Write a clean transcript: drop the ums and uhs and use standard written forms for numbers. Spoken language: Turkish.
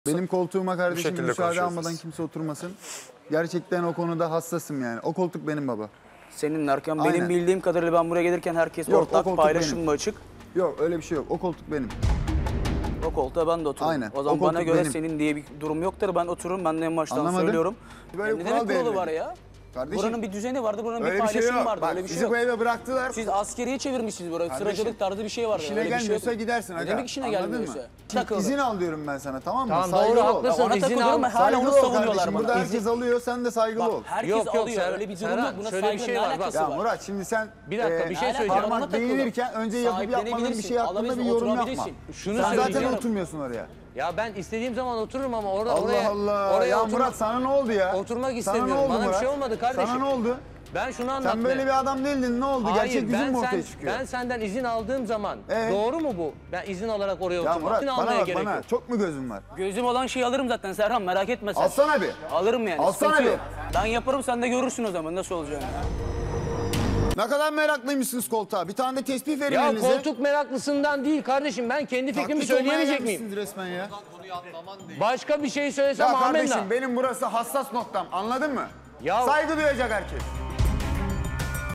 Benim koltuğuma kardeşim müsaade konuşuyoruz almadan biz. kimse oturmasın. Gerçekten o konuda hassasım yani. O koltuk benim baba. Senin Erkan, Aynen. benim bildiğim kadarıyla ben buraya gelirken herkes Yok, o ortak koltuk paylaşım benim. mı açık? Yok öyle bir şey yok. O koltuk benim. O koltuğa ben de otururum. Aynen, O zaman o bana koltuk göre benim. senin diye bir durum yoktur. Ben otururum. Ben de en baştan Anlamadım. söylüyorum. Böyle Ya bir ne kural demek kuralı belirledim. var ya? Kardeşim, Buranın bir düzeni vardı, buranın bir öyle bir şey paylaşımı yok. vardı. Bak Öyle bir şey bizi yok. bu eve bıraktılar. Siz askeriye çevirmişsiniz burayı. Kardeşim, Sıracılık tarzı bir şey vardı. İşine Öyle bir şey gelmiyorsa yok. gidersin Ne aga. demek işine Anladın gelmiyorsa? mı? Takıldı. İzin al diyorum ben sana, tamam mı? Tamam, Saygılı doğru, ol. haklısın. Ona İzin takılıyorum, al. hala Saygılı onu ol savunuyorlar kardeşim. bana. Burada herkes alıyor, sen de saygılı ol. Herkes Yok, yok, alıyor. Öyle bir durum yok. Serhat, Buna şöyle bir saygı şey ne var, alakası Ya var? Murat şimdi sen Bir dakika, bir şey alakası söyleyeceğim. var? Ona parmak takıldı. değinirken önce yapıp yapmadığın bir Sahiplenebilirsin, şey hakkında bir alabilirsin, yorum yapma. oturabilirsin. Şunu Sen zaten söyleyeceğim. oturmuyorsun oraya. Ya ben istediğim zaman otururum ama oraya Allah Allah. oraya Ya oturmak, Murat sana ne oldu ya? oturmak Sana ne istemiyorum. oldu Bana Murat? bir şey olmadı kardeşim. Sana ne oldu? Ben şunu anlatmaya. Sen böyle bir adam değildin, ne oldu? Hayır, Gerçek yüzün mü ortaya çıkıyor? ben senden izin aldığım zaman doğru mu bu? Ben izin alarak oraya Ya oturmak. Murat İzin bana almaya bak gerek bana. yok. Çok mu gözün var? Gözüm olan şeyi alırım zaten Serhan, merak etme sen. Alsana bir. Alırım yani. Alsana sıkıntı bir. yok. Ben yaparım, sen de görürsün o zaman nasıl olacağını. Ne kadar meraklıymışsınız koltuğa. Bir tane de tespih verin Ya elinize. koltuk meraklısından değil kardeşim. Ben kendi fikrimi Taklit olmaya söyleyemeyecek miyim? gelmişsiniz resmen ya. Başka bir şey söylesem Ya kardeşim amenna. benim burası hassas noktam, anladın mı? Ya- Saygı duyacak herkes.